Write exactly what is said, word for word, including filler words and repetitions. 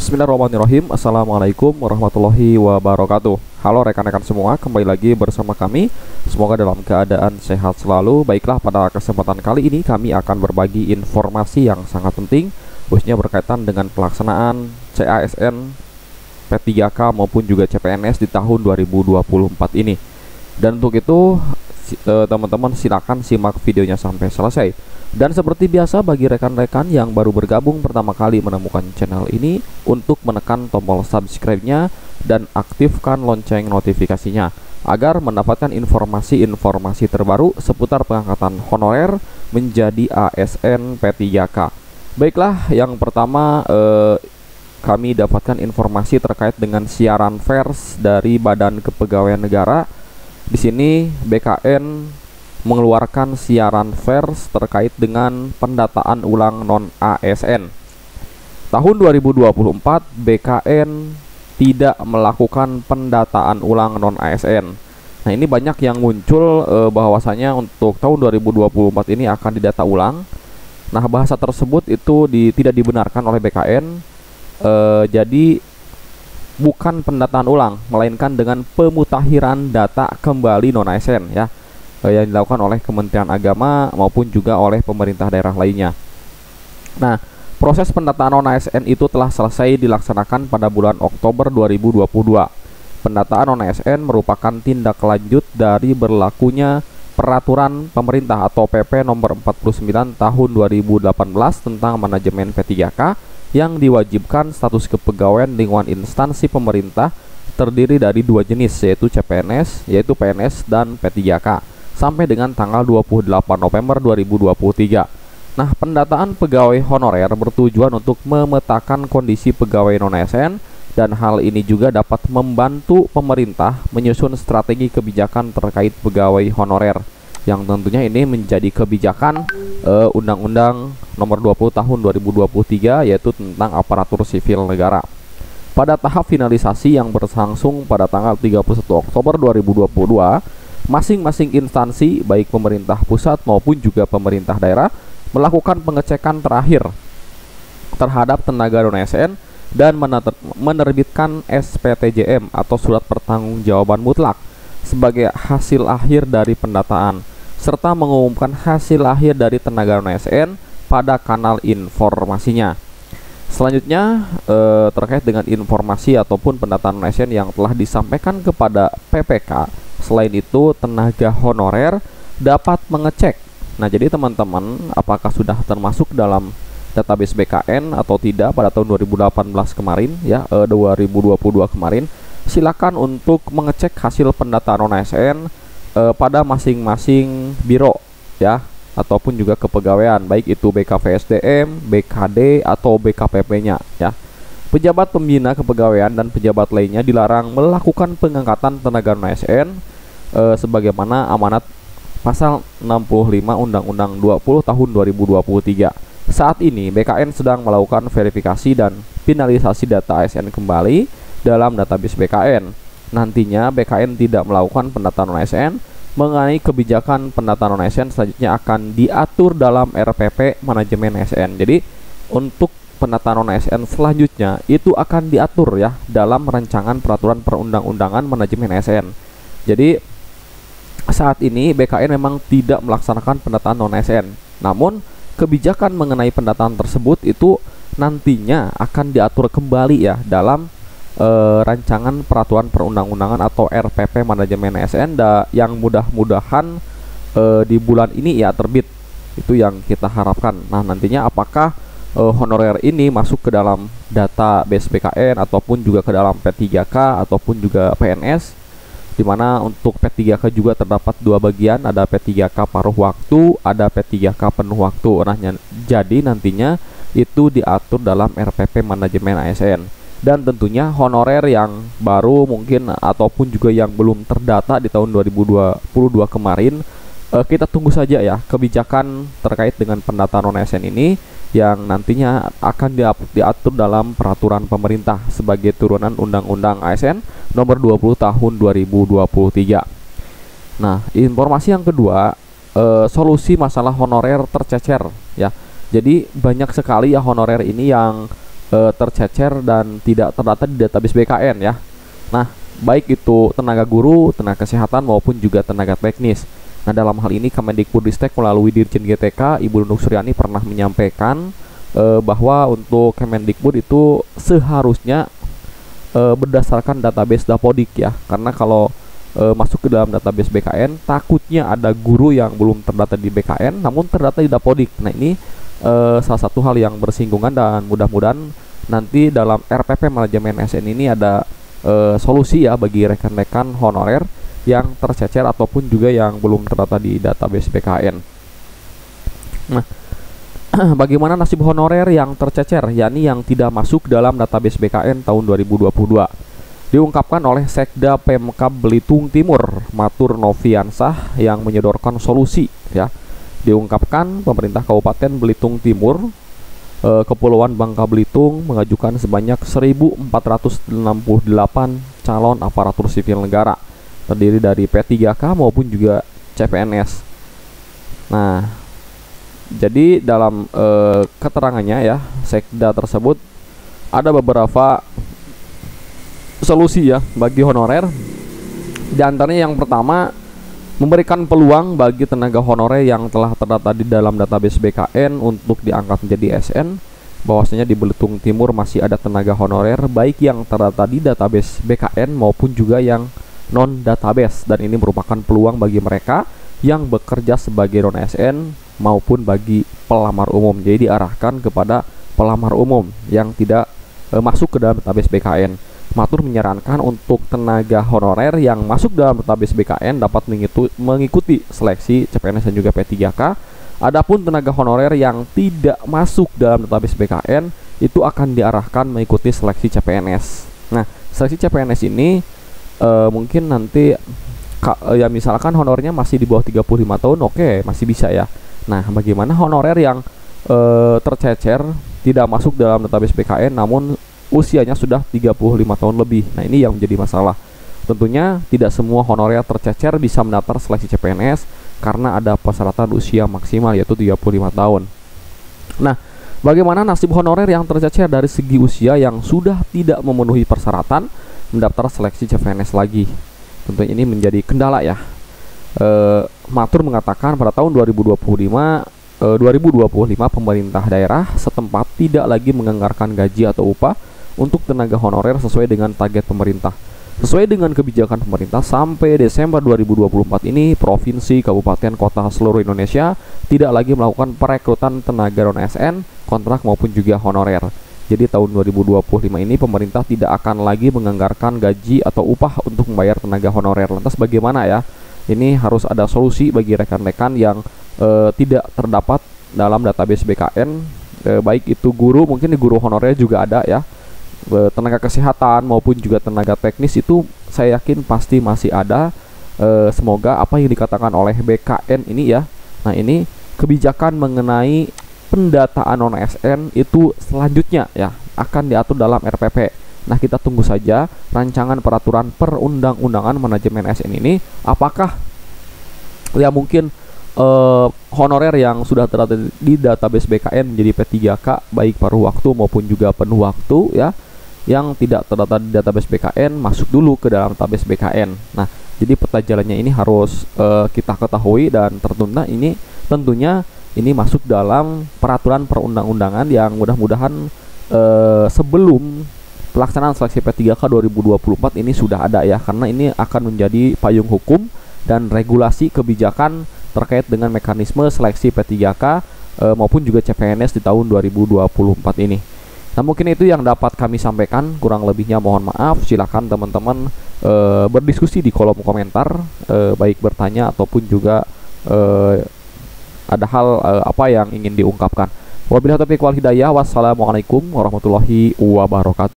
Bismillahirrahmanirrahim. Assalamualaikum warahmatullahi wabarakatuh. Halo rekan-rekan semua, kembali lagi bersama kami. Semoga dalam keadaan sehat selalu. Baiklah, pada kesempatan kali ini kami akan berbagi informasi yang sangat penting, khususnya berkaitan dengan pelaksanaan C A S N, P tiga K maupun juga C P N S di tahun dua ribu dua puluh empat ini. Dan untuk itu teman-teman silakan simak videonya sampai selesai. Dan seperti biasa, bagi rekan-rekan yang baru bergabung pertama kali menemukan channel ini, untuk menekan tombol subscribe-nya dan aktifkan lonceng notifikasinya agar mendapatkan informasi-informasi terbaru seputar pengangkatan honorer menjadi A S N P tiga K. Baiklah, yang pertama eh, kami dapatkan informasi terkait dengan siaran pers dari Badan Kepegawaian Negara. Di sini B K N mengeluarkan siaran pers terkait dengan pendataan ulang non A S N. Tahun dua ribu dua puluh empat B K N tidak melakukan pendataan ulang non A S N. Nah, ini banyak yang muncul eh, bahwasanya untuk tahun dua ribu dua puluh empat ini akan didata ulang. Nah, bahasa tersebut itu di, tidak dibenarkan oleh B K N. Eh, jadi bukan pendataan ulang, melainkan dengan pemutakhiran data kembali non A S N ya, yang dilakukan oleh Kementerian Agama maupun juga oleh pemerintah daerah lainnya. Nah, proses pendataan non A S N itu telah selesai dilaksanakan pada bulan Oktober dua ribu dua puluh dua. Pendataan non A S N merupakan tindak lanjut dari berlakunya peraturan pemerintah atau P P nomor empat puluh sembilan tahun dua ribu delapan belas tentang manajemen P tiga K yang diwajibkan status kepegawaian lingkungan instansi pemerintah terdiri dari dua jenis, yaitu C P N S, yaitu P N S dan P tiga K, sampai dengan tanggal dua puluh delapan November dua ribu dua puluh tiga. Nah, pendataan pegawai honorer bertujuan untuk memetakan kondisi pegawai non A S N, dan hal ini juga dapat membantu pemerintah menyusun strategi kebijakan terkait pegawai honorer, yang tentunya ini menjadi kebijakan uh, Undang-Undang Nomor dua puluh Tahun dua ribu dua puluh tiga, yaitu tentang aparatur sipil negara. Pada tahap finalisasi yang berlangsung pada tanggal tiga puluh satu Oktober dua ribu dua puluh dua, masing-masing instansi baik pemerintah pusat maupun juga pemerintah daerah melakukan pengecekan terakhir terhadap tenaga non A S N dan menerbitkan S P T J M atau surat pertanggungjawaban mutlak sebagai hasil akhir dari pendataan, serta mengumumkan hasil akhir dari tenaga non A S N pada kanal informasinya. Selanjutnya eh, terkait dengan informasi ataupun pendataan non A S N yang telah disampaikan kepada P P K. Selain itu, tenaga honorer dapat mengecek. Nah, jadi teman-teman, apakah sudah termasuk dalam database B K N atau tidak pada tahun dua ribu delapan belas kemarin ya, eh, dua ribu dua puluh dua kemarin. Silakan untuk mengecek hasil pendataan non A S N eh, pada masing-masing biro ya, ataupun juga kepegawaian, baik itu B K V S D M, B K D atau B K P P-nya ya. Pejabat pembina kepegawaian dan pejabat lainnya dilarang melakukan pengangkatan tenaga non A S N eh, sebagaimana amanat pasal enam puluh lima Undang-Undang dua puluh Tahun dua ribu dua puluh tiga. Saat ini B K N sedang melakukan verifikasi dan finalisasi data A S N kembali dalam database B K N. Nantinya B K N tidak melakukan pendataan non A S N. Mengenai kebijakan pendataan non A S N selanjutnya akan diatur dalam R P P manajemen A S N. Jadi untuk pendataan non A S N selanjutnya itu akan diatur ya dalam rancangan peraturan perundang-undangan manajemen A S N. Jadi saat ini B K N memang tidak melaksanakan pendataan non A S N. Namun kebijakan mengenai pendataan tersebut itu nantinya akan diatur kembali ya dalam e, rancangan peraturan perundang-undangan atau R P P manajemen A S N da, yang mudah-mudahan e, di bulan ini ya terbit. Itu yang kita harapkan. Nah, nantinya apakah e, honorer ini masuk ke dalam database B K N ataupun juga ke dalam P tiga K ataupun juga P N S, dimana untuk P tiga K juga terdapat dua bagian, ada P tiga K paruh waktu, ada P tiga K penuh waktu. Nah, jadi nantinya itu diatur dalam R P P manajemen A S N. Dan tentunya honorer yang baru mungkin ataupun juga yang belum terdata di tahun dua ribu dua puluh dua kemarin, eh, kita tunggu saja ya kebijakan terkait dengan pendataan non A S N ini yang nantinya akan diatur dalam peraturan pemerintah sebagai turunan Undang-Undang A S N Nomor dua puluh Tahun dua ribu dua puluh tiga. Nah, informasi yang kedua, e, solusi masalah honorer tercecer ya. Jadi banyak sekali ya honorer ini yang e, tercecer dan tidak terdata di database B K N ya. Nah, baik itu tenaga guru, tenaga kesehatan maupun juga tenaga teknis. Nah, dalam hal ini Kemendikbudristek melalui Dirjen G T K Ibu Nunung Suryani pernah menyampaikan e, bahwa untuk Kemendikbud itu seharusnya e, berdasarkan database Dapodik ya. Karena kalau e, masuk ke dalam database B K N, takutnya ada guru yang belum terdata di B K N namun terdata di Dapodik. Nah, ini e, salah satu hal yang bersinggungan, dan mudah-mudahan nanti dalam R P P manajemen S N ini ada e, solusi ya bagi rekan-rekan honorer yang tercecer ataupun juga yang belum terdata di database B K N. Nah, bagaimana nasib honorer yang tercecer, yakni yang tidak masuk dalam database B K N tahun dua ribu dua puluh dua? Diungkapkan oleh Sekda Pemkab Belitung Timur, Matur Noviansah, yang menyodorkan solusi ya. Diungkapkan pemerintah Kabupaten Belitung Timur, Kepulauan Bangka Belitung mengajukan sebanyak seribu empat ratus enam puluh delapan calon aparatur sipil negara, terdiri dari P tiga K maupun juga C P N S. Nah, jadi dalam e, keterangannya ya, Sekda tersebut ada beberapa solusi ya bagi honorer. Di antaranya yang pertama, memberikan peluang bagi tenaga honorer yang telah terdata di dalam database B K N untuk diangkat menjadi S N, bahwasanya di Belitung Timur masih ada tenaga honorer baik yang terdata di database B K N maupun juga yang non database, dan ini merupakan peluang bagi mereka yang bekerja sebagai non S N maupun bagi pelamar umum. Jadi diarahkan kepada pelamar umum yang tidak e, masuk ke dalam database B K N. Matur menyarankan untuk tenaga honorer yang masuk dalam database B K N dapat mengikuti seleksi C P N S dan juga P tiga K. Adapun tenaga honorer yang tidak masuk dalam database B K N itu akan diarahkan mengikuti seleksi C P N S. Nah, seleksi C P N S ini e, mungkin nanti ka, e, ya misalkan honornya masih di bawah tiga puluh lima tahun, oke, okay, masih bisa ya. Nah, bagaimana honorer yang e, tercecer tidak masuk dalam database B K N namun usianya sudah tiga puluh lima tahun lebih? Nah, ini yang menjadi masalah. Tentunya tidak semua honorer tercecer bisa mendaftar seleksi C P N S karena ada persyaratan usia maksimal yaitu tiga puluh lima tahun. Nah, bagaimana nasib honorer yang tercecer dari segi usia yang sudah tidak memenuhi persyaratan mendaftar seleksi C P N S lagi? Tentunya ini menjadi kendala ya. E, Matur mengatakan pada tahun dua ribu dua puluh lima e, dua ribu dua puluh lima pemerintah daerah setempat tidak lagi menganggarkan gaji atau upah untuk tenaga honorer sesuai dengan target pemerintah. Sesuai dengan kebijakan pemerintah, sampai Desember dua ribu dua puluh empat ini provinsi, kabupaten, kota seluruh Indonesia tidak lagi melakukan perekrutan tenaga non S N, kontrak maupun juga honorer. Jadi tahun dua ribu dua puluh lima ini pemerintah tidak akan lagi menganggarkan gaji atau upah untuk membayar tenaga honorer. Lantas bagaimana ya? Ini harus ada solusi bagi rekan-rekan yang e, tidak terdapat dalam database B K N, e, baik itu guru, mungkin di guru honorer juga ada ya. Tenaga kesehatan maupun juga tenaga teknis itu saya yakin pasti masih ada. E, semoga apa yang dikatakan oleh B K N ini ya, nah ini kebijakan mengenai pendataan non S N itu selanjutnya ya akan diatur dalam R P P. Nah, kita tunggu saja rancangan peraturan perundang-undangan manajemen S N ini, apakah ya mungkin e, honorer yang sudah terdata di database B K N menjadi P tiga K baik paruh waktu maupun juga penuh waktu ya, yang tidak terdata di database B K N masuk dulu ke dalam database B K N. Nah, jadi peta jalannya ini harus uh, kita ketahui, dan tertunda ini tentunya ini masuk dalam peraturan perundang-undangan yang mudah-mudahan uh, sebelum pelaksanaan seleksi P tiga K dua ribu dua puluh empat ini sudah ada ya, karena ini akan menjadi payung hukum dan regulasi kebijakan terkait dengan mekanisme seleksi P tiga K uh, maupun juga C P N S di tahun dua ribu dua puluh empat ini. Nah, mungkin itu yang dapat kami sampaikan, kurang lebihnya mohon maaf. Silakan teman-teman e, berdiskusi di kolom komentar, e, baik bertanya ataupun juga e, ada hal e, apa yang ingin diungkapkan. Wabillahi taufiq wal hidayah. Wassalamualaikum warahmatullahi wabarakatuh.